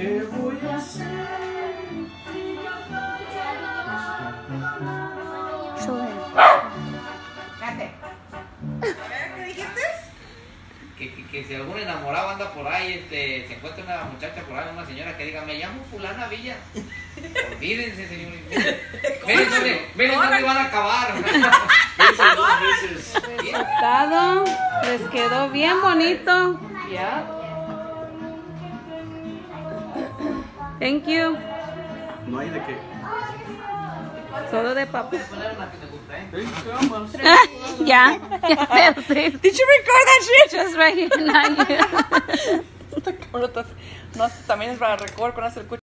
¿Qué voy a hacer? ¿Qué dijiste? Que si algún enamorado anda por ahí, se encuentra una muchacha por ahí, una señora que diga, me llamo fulana Villa. Olvídense, señores. Miren dónde van a acabar. Resultado, les quedó bien bonito. Yeah. Thank you. No hay de qué. Todo de papá. Vamos. Ya. Did you record that shit? Just right here. Not you. No, también es para record cuando hace el